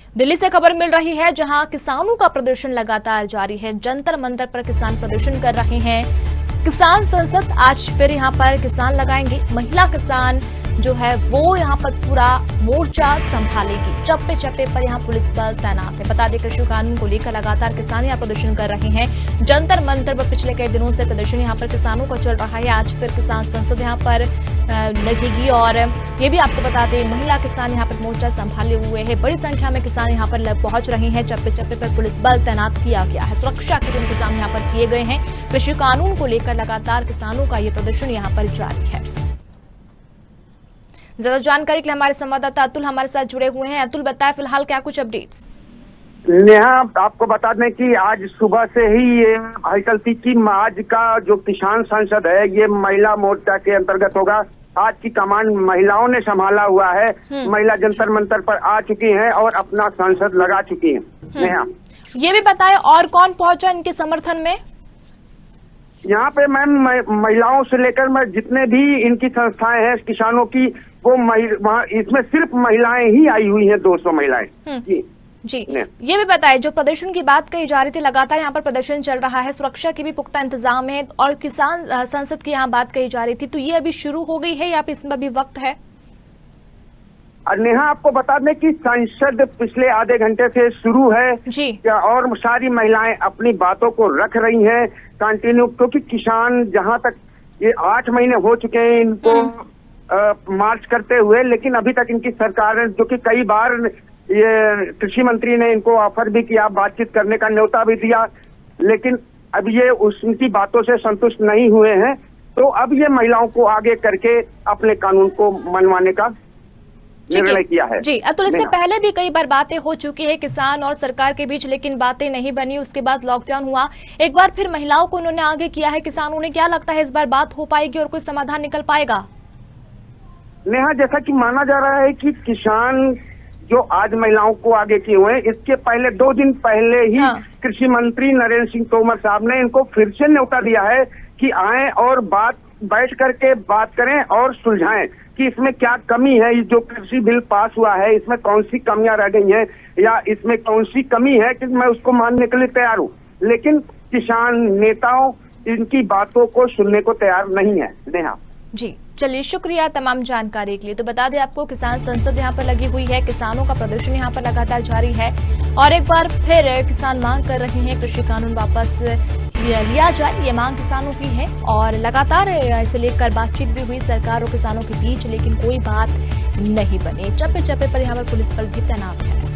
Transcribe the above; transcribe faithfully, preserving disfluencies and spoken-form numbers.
दिल्ली से खबर मिल रही है, जहां किसानों का प्रदर्शन लगातार जारी है। जंतर मंतर पर किसान प्रदर्शन कर रहे हैं। किसान संसद आज फिर यहां पर किसान लगाएंगे। महिला किसान जो है वो यहां पर पूरा मोर्चा संभालेगी। चप्पे चप्पे पर यहां पुलिस बल तैनात है। बता दें, कृषि कानून को लेकर लगातार किसान यहां प्रदर्शन कर रहे हैं। जंतर मंतर पर पिछले कई दिनों से प्रदर्शन यहां पर किसानों का चल रहा है। आज फिर किसान संसद यहां पर लगेगी और ये भी आपको बता दें, महिला किसान यहां पर मोर्चा संभाले हुए है। बड़ी संख्या में किसान यहां पर पहुंच रहे हैं। चप्पे चप्पे पर पुलिस बल तैनात किया गया है। सुरक्षा के भी इंतजाम यहां पर किए गए हैं। कृषि कानून को लेकर लगातार किसानों का ये प्रदर्शन यहां पर जारी है। ज्यादा जानकारी के लिए हमारे संवाददाता अतुल हमारे साथ जुड़े हुए हैं। अतुल, बताएं फिलहाल क्या कुछ अपडेट्स? नेहा, आपको बता दें कि आज सुबह से ही ये हलचल थी कि आज का जो किसान संसद है ये महिला मोर्चा के अंतर्गत होगा। आज की कमान महिलाओं ने संभाला हुआ है। महिला जंतर मंतर पर आ चुकी हैं और अपना संसद लगा चुकी हैं। नेहा, ये भी बताएं और कौन पहुंचा इनके समर्थन में? यहाँ पे मैम महिलाओं से लेकर मैं जितने भी इनकी संस्थाएं हैं किसानों की, वो वहाँ इसमें सिर्फ महिलाएं ही आई हुई हैं। दो सौ महिलाएं। जी जी ये भी बताएं, जो प्रदर्शन की बात कही जा रही थी, लगातार यहाँ पर प्रदर्शन चल रहा है। सुरक्षा के भी पुख्ता इंतजाम है और किसान संसद की यहाँ बात कही जा रही थी, तो ये अभी शुरू हो गई है या इसमें अभी वक्त है? नेहा, आपको बता दें कि संसद पिछले आधे घंटे से शुरू है जी, और सारी महिलाएं अपनी बातों को रख रही हैं कंटिन्यू, क्योंकि किसान जहां तक ये आठ महीने हो चुके हैं इनको आ, मार्च करते हुए, लेकिन अभी तक इनकी सरकार, जो कि कई बार ये कृषि मंत्री ने इनको ऑफर भी किया, बातचीत करने का न्योता भी दिया, लेकिन अब ये उस उनकी बातों से संतुष्ट नहीं हुए हैं। तो अब ये महिलाओं को आगे करके अपने कानून को मनवाने का निर्णय किया है। जी अतुल, इससे पहले भी कई बार बातें हो चुकी है किसान और सरकार के बीच, लेकिन बातें नहीं बनी। उसके बाद लॉकडाउन हुआ, एक बार फिर महिलाओं को उन्होंने आगे किया है किसानों ने। क्या लगता है इस बार बात हो पाएगी और कोई समाधान निकल पाएगा? नेहा, जैसा कि माना जा रहा है कि किसान जो आज महिलाओं को आगे किए हुए हैं, इसके पहले दो दिन पहले ही हाँ। कृषि मंत्री नरेंद्र सिंह तोमर साहब ने इनको फिर से न्योता दिया है कि आए और बात बैठ करके बात करें और सुलझाएं कि इसमें क्या कमी है। जो कृषि बिल पास हुआ है इसमें कौन सी कमियां रह गई हैं या इसमें कौन सी कमी है कि मैं उसको मानने के लिए तैयार हूँ, लेकिन किसान नेताओं इनकी बातों को सुनने को तैयार नहीं है। नेहा जी, चलिए शुक्रिया तमाम जानकारी के लिए। तो बता दें आपको, किसान संसद यहाँ पर लगी हुई है। किसानों का प्रदर्शन यहाँ पर लगातार जारी है और एक बार फिर किसान मांग कर रहे हैं कृषि कानून वापस लिया जाए। ये मांग किसानों की है और लगातार इसे लेकर बातचीत भी हुई सरकार और किसानों के बीच, लेकिन कोई बात नहीं बनी। चप्पे चप्पे पर यहाँ पर पुलिस बल भी तैनात है।